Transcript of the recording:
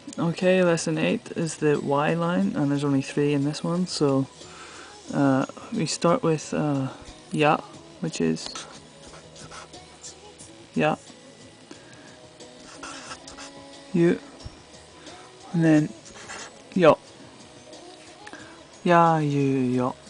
Okay, lesson 8 is the Y line, and there's only 3 in this one, so we start with ya, which is ya, you, and then yo, ya, you, yo.